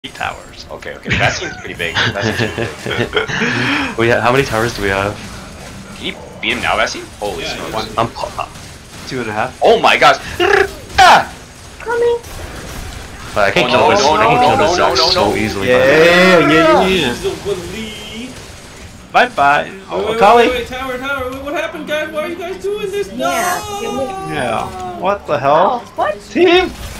towers. Okay, that seems pretty big. That seems pretty big. How many towers do we have? Can you beat him now, Vessi? Holy smokes. I'm 2.5. Oh my gosh! Ah! Coming. But I can Oh, kill this. no, I can kill no, this no, Zac no, so no. easily. Yeah. Bye bye. Oh, Kali. Wait, tower. Wait, what happened, guys? Why are you guys doing this? No! Yeah. Yeah. What the hell? Oh, what? Team.